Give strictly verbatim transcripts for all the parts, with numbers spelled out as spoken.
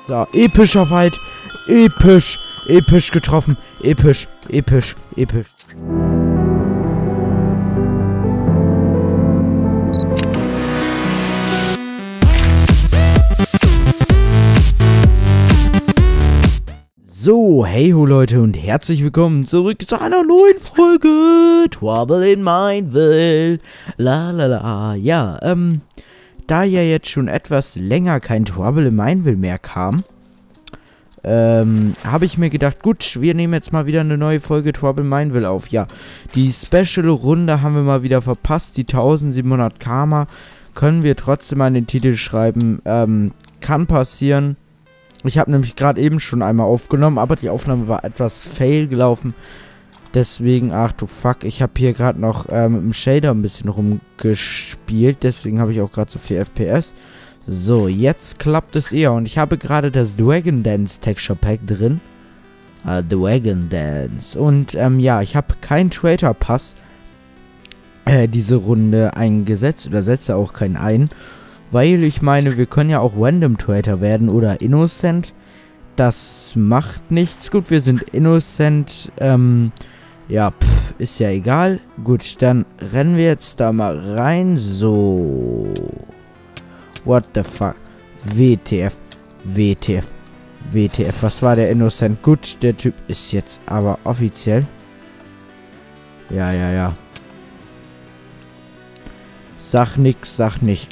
So, epischer Fight. Episch. Episch getroffen. Episch. Episch. Episch. So, hey ho Leute und herzlich willkommen zurück zu einer neuen Folge Trouble in Mineville. La la la. Ja, ähm, da ja jetzt schon etwas länger kein Trouble in Mineville mehr kam, ähm, habe ich mir gedacht, gut, wir nehmen jetzt mal wieder eine neue Folge Trouble in Mineville auf. Ja, die Special-Runde haben wir mal wieder verpasst, die eintausendsiebenhundert Karma. Können wir trotzdem an den Titel schreiben, ähm, kann passieren. Ich habe nämlich gerade eben schon einmal aufgenommen, aber die Aufnahme war etwas fail gelaufen. Deswegen, ach du fuck, ich habe hier gerade noch äh, mit dem Shader ein bisschen rumgespielt. Deswegen habe ich auch gerade so viel F P S. So, jetzt klappt es eher. Und ich habe gerade das Dragon Dance Texture Pack drin. Uh, Dragon Dance. Und ähm, ja, ich habe keinen Traitor Pass äh, diese Runde eingesetzt. Oder setze auch keinen ein. Weil ich meine, wir können ja auch Random Traitor werden oder Innocent. Das macht nichts. Gut, wir sind Innocent. Ähm, ja, pff, ist ja egal. Gut, dann rennen wir jetzt da mal rein. So. What the fuck? W T F. W T F. W T F. Was war der Innocent? Gut, der Typ ist jetzt aber offiziell. Ja, ja, ja. Sag nix, sag nix.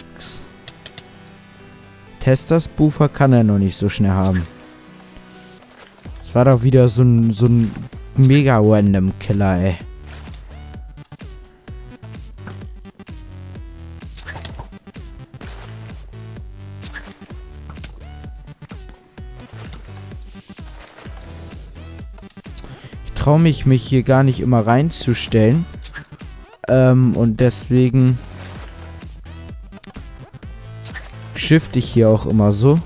Testers Buffer kann er noch nicht so schnell haben. Das war doch wieder so ein, so ein mega random Killer, ey. Ich traue mich, mich hier gar nicht immer reinzustellen. Ähm, und deswegen shift ich hier auch immer so.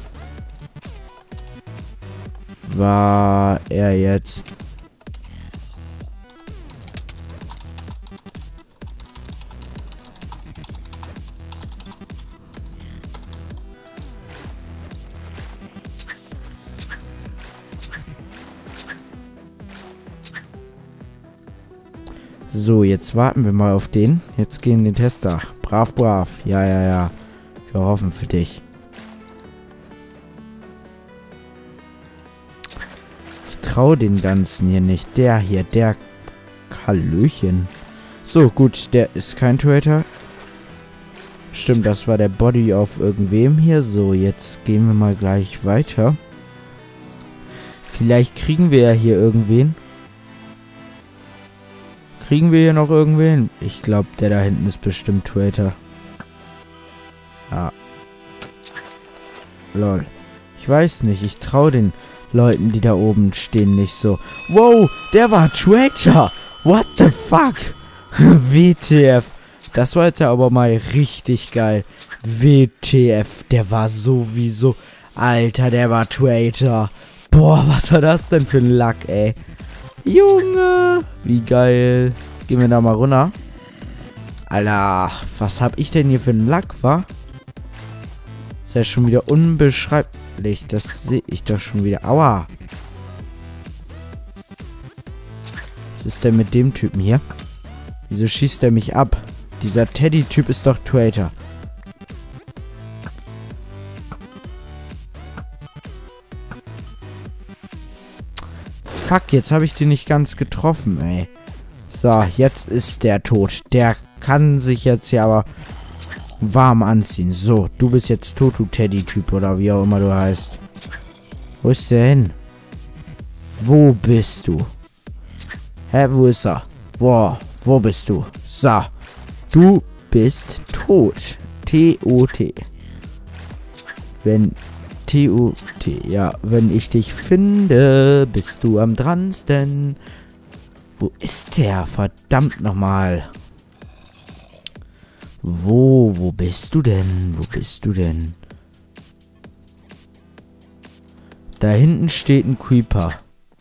War er jetzt? So, jetzt warten wir mal auf den. Jetzt gehen den Tester. Brav, brav. Ja, ja, ja. Wir hoffen für dich. Ich traue den Ganzen hier nicht. Der hier, der Hallöchen. So, gut, der ist kein Traitor. Stimmt, das war der Body auf irgendwem hier. So, jetzt gehen wir mal gleich weiter. Vielleicht kriegen wir ja hier irgendwen. Kriegen wir hier noch irgendwen? Ich glaube, der da hinten ist bestimmt Traitor. Ja. Lol. Ich weiß nicht, ich traue den Leuten, die da oben stehen, nicht so. Wow, der war Traitor. What the fuck? W T F. Das war jetzt ja aber mal richtig geil. W T F, der war sowieso... Alter, der war Traitor. Boah, was war das denn für ein Lack, ey? Junge, wie geil. Gehen wir da mal runter. Alter, was hab ich denn hier für ein Lack, wa? Ist ja schon wieder unbeschreiblich. Das sehe ich doch schon wieder. Aua. Was ist denn mit dem Typen hier? Wieso schießt er mich ab? Dieser Teddy-Typ ist doch Traitor. Fuck, jetzt habe ich den nicht ganz getroffen, ey. So, jetzt ist der tot. Der kann sich jetzt hier aber warm anziehen. So, du bist jetzt tot, du Teddy-Typ oder wie auch immer du heißt. Wo ist der hin? Wo bist du? Hä, wo ist er? Wo, wo bist du? So, du bist tot. T O T. Wenn T O T, ja, wenn ich dich finde, bist du am dransten. Wo ist der? Verdammt nochmal. Wo, wo bist du denn? Wo bist du denn? Da hinten steht ein Creeper.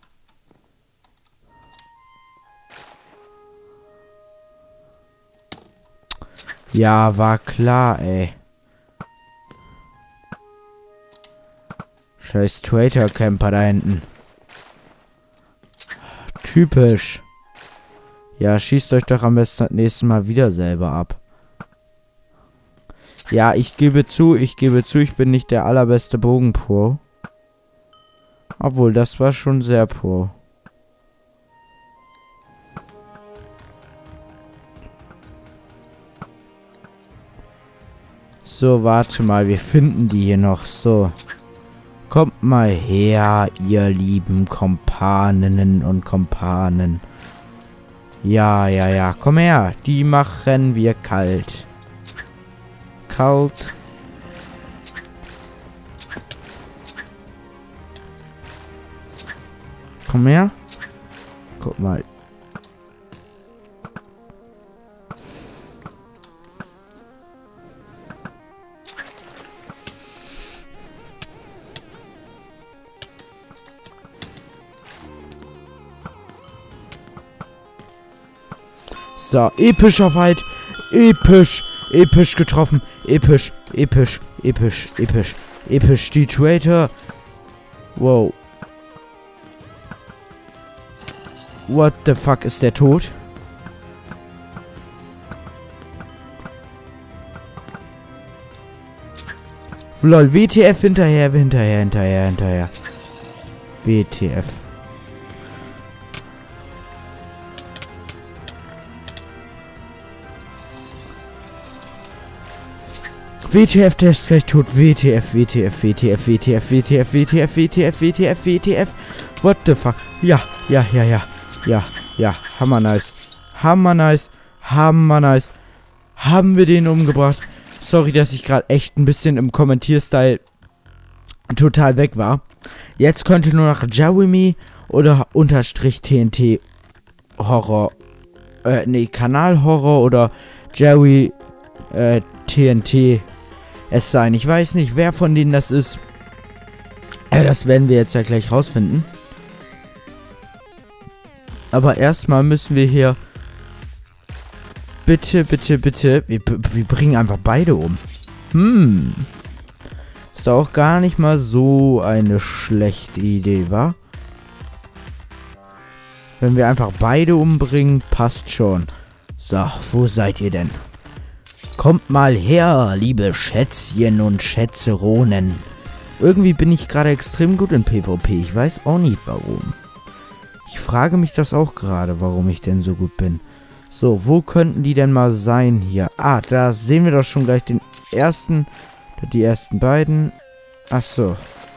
Ja, war klar, ey. Scheiß Traitor-Camper da hinten. Typisch. Ja, schießt euch doch am besten das nächste Mal wieder selber ab. Ja, ich gebe zu, ich gebe zu, ich bin nicht der allerbeste Bogenpro. Obwohl, das war schon sehr pro. So, warte mal, wir finden die hier noch. So. Kommt mal her, ihr lieben Kompaninnen und Kompanen. Ja, ja, ja, komm her. Die machen wir kalt. Kalt. Komm her. Guck mal. So, epischer Fight. Episch. Episch getroffen. Episch. Episch. Episch. Episch. Episch. Die Traitor. Wow. What the fuck, ist der tot? Lol, W T F hinterher, hinterher, hinterher, hinterher. W T F. W T F, der ist gleich tot. W T F, W T F, W T F, W T F, W T F, W T F, W T F, W T F, W T F. What the fuck? Ja, ja, ja, ja. Ja, ja. Hammer nice. Hammer nice. Hammer nice. Haben wir den umgebracht? Sorry, dass ich gerade echt ein bisschen im Kommentierstyle total weg war. Jetzt könnte nur noch Jeremy oder unterstrich T N T Horror. Äh, nee, Kanal Horror oder Jerry äh, T N T es sein. Ich weiß nicht, wer von denen das ist. Äh, das werden wir jetzt ja gleich rausfinden. Aber erstmal müssen wir hier... Bitte, bitte, bitte... Wir, wir bringen einfach beide um. Hm. Ist auch gar nicht mal so eine schlechte Idee, wa? Wenn wir einfach beide umbringen, passt schon. So, wo seid ihr denn? Kommt mal her, liebe Schätzchen und Schätzeronen. Irgendwie bin ich gerade extrem gut in PvP. Ich weiß auch nicht warum. Ich frage mich das auch gerade, warum ich denn so gut bin. So, wo könnten die denn mal sein hier? Ah, da sehen wir doch schon gleich den ersten, die ersten beiden. Ach so.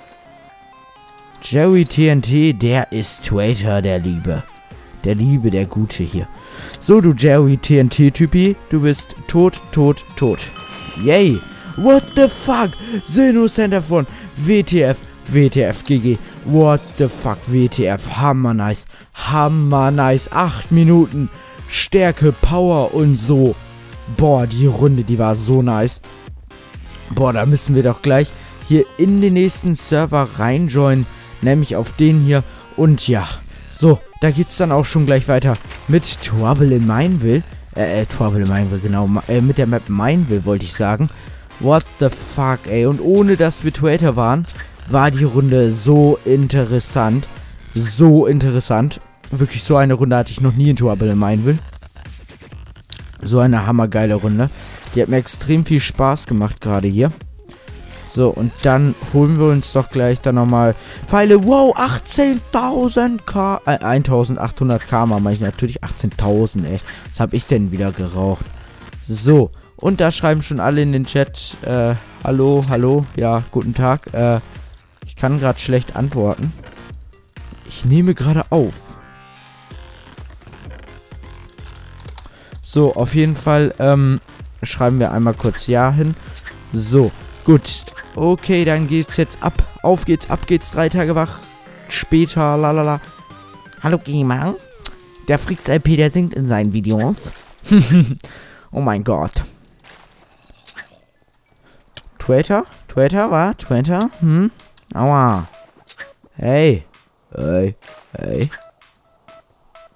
Jerry T N T, der ist Traitor der Liebe. Der Liebe, der Gute hier. So, du Jerry T N T-Typi, du bist tot, tot, tot. Yay. What the fuck? Sino Center von W T F, W T F G G. What the fuck, W T F. Hammer nice. Hammer nice. Acht Minuten. Stärke, Power und so. Boah, die Runde, die war so nice. Boah, da müssen wir doch gleich hier in den nächsten Server reinjoinen. Nämlich auf den hier. Und ja, so, da geht's dann auch schon gleich weiter mit Trouble in Mineville. Äh, äh, Trouble in Mineville, genau. Äh, mit der Map Mineville, wollte ich sagen. What the fuck, ey. Und ohne, dass wir Traitor waren, war die Runde so interessant. So interessant. Wirklich, so eine Runde hatte ich noch nie in Trouble in Mineville. So eine hammergeile Runde. Die hat mir extrem viel Spaß gemacht gerade hier. So, und dann holen wir uns doch gleich dann nochmal Pfeile. Wow, achtzehntausend K. Äh, eintausendachthundert K meine ich natürlich. achtzehntausend, ey. Was habe ich denn wieder geraucht? So, und da schreiben schon alle in den Chat. Äh, hallo, hallo. Ja, guten Tag. Äh, ich kann gerade schlecht antworten. Ich nehme gerade auf. So, auf jeden Fall, ähm, schreiben wir einmal kurz Ja hin. So, gut. Okay, dann geht's jetzt ab. Auf geht's, ab geht's. Drei Tage wach. Später, lalala. Hallo, Gamer. Der Frix L P, der singt in seinen Videos. Oh mein Gott. Twitter? Twitter, wa? Twitter? Hm? Aua. Hey. Hey. Hey.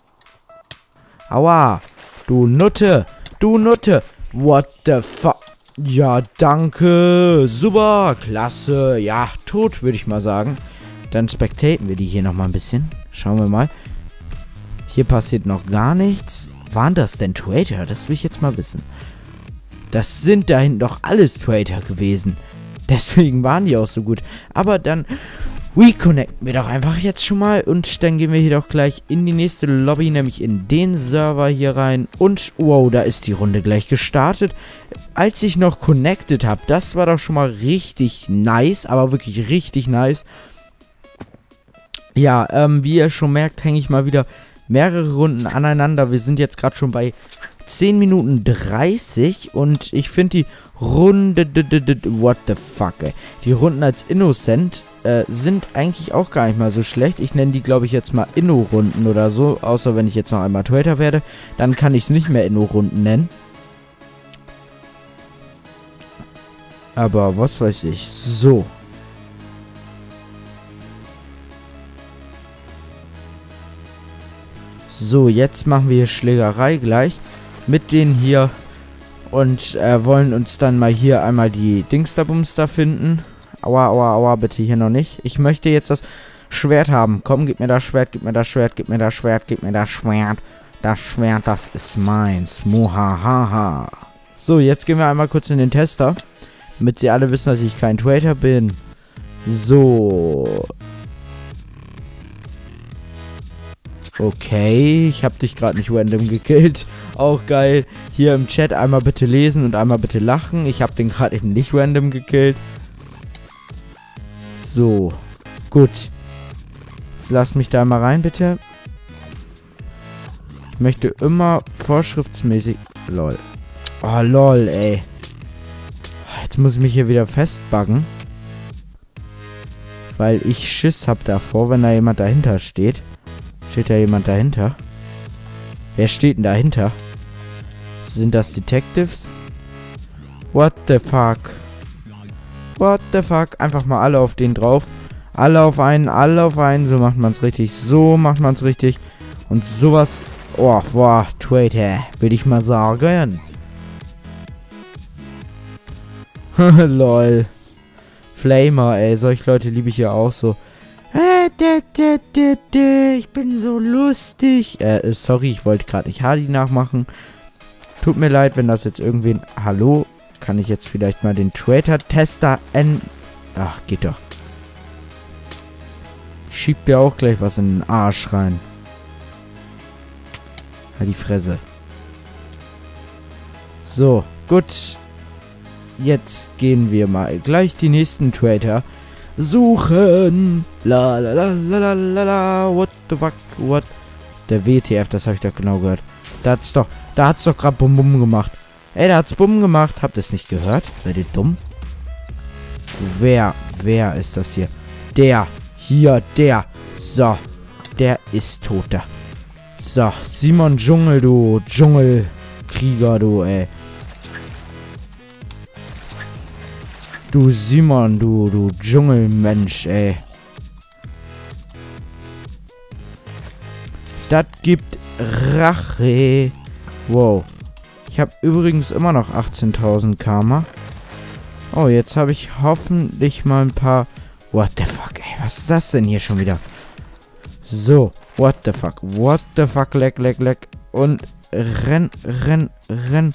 Aua. Du Nutte. Du Nutte. What the fuck? Ja, danke. Super, klasse. Ja, tot, würde ich mal sagen. Dann spectaten wir die hier nochmal ein bisschen. Schauen wir mal. Hier passiert noch gar nichts. Waren das denn Traitor? Das will ich jetzt mal wissen. Das sind da hinten doch alles Traitor gewesen. Deswegen waren die auch so gut. Aber dann reconnecten wir doch einfach jetzt schon mal. Und dann gehen wir hier doch gleich in die nächste Lobby, nämlich in den Server hier rein. Und wow, da ist die Runde gleich gestartet. Als ich noch connected habe, das war doch schon mal richtig nice. Aber wirklich richtig nice. Ja, ähm, wie ihr schon merkt, hänge ich mal wieder mehrere Runden aneinander. Wir sind jetzt gerade schon bei zehn Minuten dreißig und ich finde die Runde, what the fuck, ey. Die Runden als Innocent äh, sind eigentlich auch gar nicht mal so schlecht. Ich nenne die, glaube ich, jetzt mal Inno-Runden oder so, außer wenn ich jetzt noch einmal Traitor werde, dann kann ich es nicht mehr Inno-Runden nennen. Aber was weiß ich, so. So, jetzt machen wir hier Schlägerei gleich mit denen hier und äh, wollen uns dann mal hier einmal die Dingsterbumster finden. Aua, aua, aua, bitte hier noch nicht. Ich möchte jetzt das Schwert haben. Komm, gib mir das Schwert, gib mir das Schwert, gib mir das Schwert, gib mir das Schwert. Das Schwert, das ist meins. Muhahaha. So, jetzt gehen wir einmal kurz in den Tester, damit sie alle wissen, dass ich kein Traitor bin. So. Okay, ich habe dich gerade nicht random gekillt. Auch geil. Hier im Chat einmal bitte lesen und einmal bitte lachen. Ich habe den gerade eben nicht random gekillt. So, gut. Jetzt lass mich da mal rein, bitte. Ich möchte immer vorschriftsmäßig... Lol. Oh, lol, ey. Jetzt muss ich mich hier wieder festbuggen. Weil ich Schiss habe davor, wenn da jemand dahinter steht. Steht da jemand dahinter? Wer steht denn dahinter? Sind das Detectives? What the fuck? What the fuck? Einfach mal alle auf den drauf. Alle auf einen, alle auf einen. So macht man es richtig. So macht man es richtig. Und sowas... Oh, boah, Traitor, würde ich mal sagen. Lol. Flamer, ey. Solche Leute liebe ich ja auch so. Ich bin so lustig. Äh, sorry, ich wollte gerade nicht Hardy nachmachen. Tut mir leid, wenn das jetzt irgendwen... Hallo? Kann ich jetzt vielleicht mal den Traitor-Tester en... Ach, geht doch. Ich schieb dir auch gleich was in den Arsch rein. Halt die Fresse. So, gut. Jetzt gehen wir mal gleich die nächsten Traitor suchen. La la la la la la la. What the fuck? What? Der W T F, das habe ich doch genau gehört. Da hat's doch, da hat's doch gerade Bum Bum gemacht. Ey, da hat's Bum gemacht. Habt ihr es nicht gehört? Seid ihr dumm? Wer, wer ist das hier? Der, hier, der. So, der ist tot da. So, Simon Dschungel, du Dschungelkrieger, du, ey. Du Simon, du, du Dschungelmensch, ey. Das gibt Rache. Wow. Ich habe übrigens immer noch achtzehntausend Karma. Oh, jetzt habe ich hoffentlich mal ein paar... What the fuck, ey. Was ist das denn hier schon wieder? So. What the fuck. What the fuck. Leck, leck, leck. Und renn, renn, renn.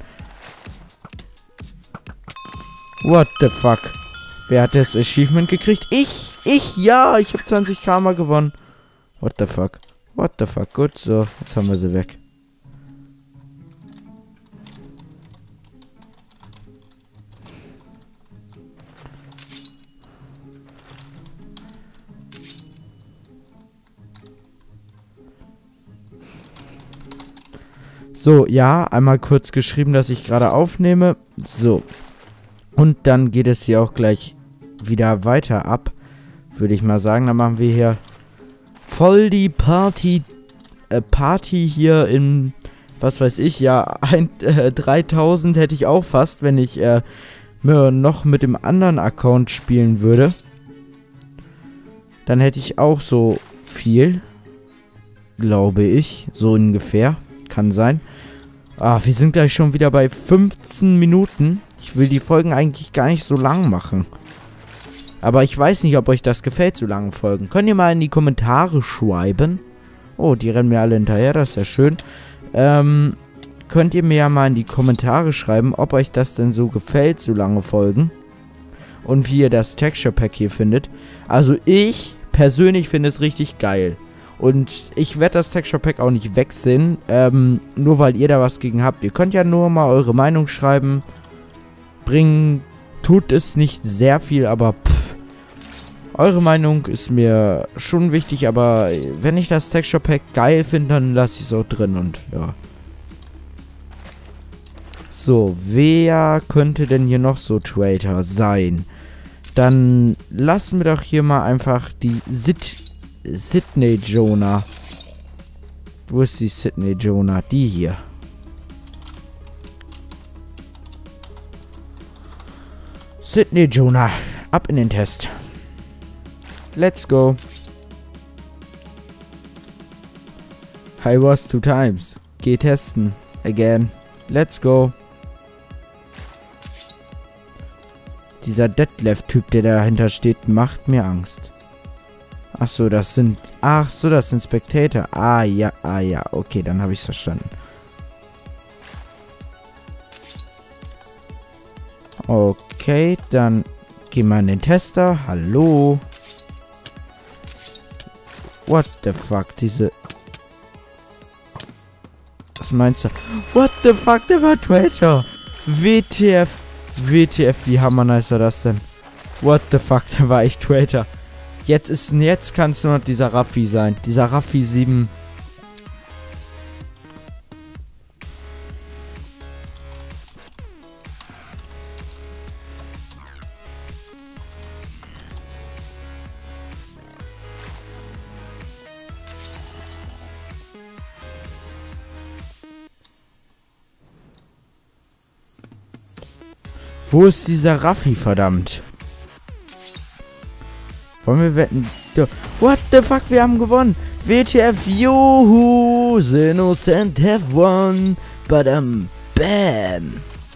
What the fuck? Wer hat das Achievement gekriegt? Ich! Ich! Ja! Ich habe zwanzig Karma gewonnen. What the fuck? What the fuck? Gut, so. Jetzt haben wir sie weg. So, ja, einmal kurz geschrieben, dass ich gerade aufnehme. So. Und dann geht es hier auch gleich wieder weiter ab, würde ich mal sagen. Dann machen wir hier voll die Party, äh, Party hier in, was weiß ich, ja, ein, äh, dreitausend hätte ich auch fast, wenn ich äh, noch mit dem anderen Account spielen würde. Dann hätte ich auch so viel, glaube ich, so ungefähr, kann sein. Ah, wir sind gleich schon wieder bei fünfzehn Minuten Ich will die Folgen eigentlich gar nicht so lang machen. Aber ich weiß nicht, ob euch das gefällt, so lange Folgen. Könnt ihr mal in die Kommentare schreiben. Oh, die rennen mir alle hinterher, das ist ja schön. Ähm, könnt ihr mir ja mal in die Kommentare schreiben, ob euch das denn so gefällt, so lange Folgen. Und wie ihr das Texture Pack hier findet. Also ich persönlich finde es richtig geil. Und ich werde das Texture Pack auch nicht wechseln, ähm, nur weil ihr da was gegen habt. Ihr könnt ja nur mal eure Meinung schreiben. Bringen tut es nicht sehr viel, aber pff, eure Meinung ist mir schon wichtig. Aber wenn ich das Texture Pack geil finde, dann lasse ich es auch drin und ja. So, wer könnte denn hier noch so Traitor sein? Dann lassen wir doch hier mal einfach die Sid Sydney Jonah. Wo ist die Sydney Jonah? Die hier. Sydney Jonah. Ab in den Test. Let's go. I was two times. Geh testen. Again. Let's go. Dieser Detlef-Typ, der dahinter steht, macht mir Angst. Ach so, das sind... Ach so, das sind Spectator. Ah, ja, ah, ja. Okay, dann habe ich es verstanden. Okay, dann gehen wir in den Tester. Hallo. What the fuck, diese... Was meinst du? What the fuck, der war Traitor. W T F. W T F, wie hammernice war das denn? What the fuck, der war echt Traitor. Jetzt ist, jetzt kann es nur noch dieser Raffi sein. Dieser Raffi sieben. Wo ist dieser Raffi, verdammt? Wollen wir wetten? What the fuck, wir haben gewonnen. W T F, juhu, the innocent have won. Badam, bam.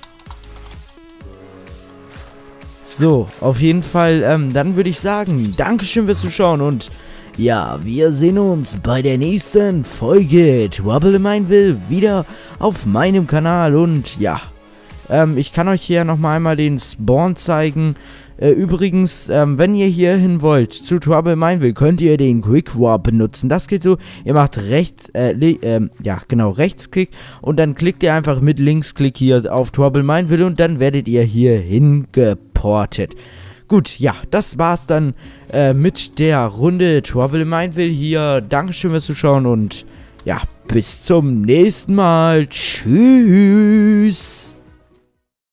So, auf jeden Fall, ähm, dann würde ich sagen, Dankeschön fürs Zuschauen und ja, wir sehen uns bei der nächsten Folge Trouble in Mineville wieder auf meinem Kanal und ja, ähm, ich kann euch hier nochmal einmal den Spawn zeigen. Äh, übrigens, ähm, wenn ihr hier hin wollt zu Trouble in Mineville, könnt ihr den Quick Warp benutzen. Das geht so, ihr macht rechts, äh, ähm, ja genau, Rechtsklick und dann klickt ihr einfach mit Linksklick hier auf Trouble in Mineville und dann werdet ihr hier hingeportet. Gut, ja, das war's dann äh, mit der Runde Trouble in Mineville hier. Dankeschön fürs Zuschauen und ja, bis zum nächsten Mal. Tschüss.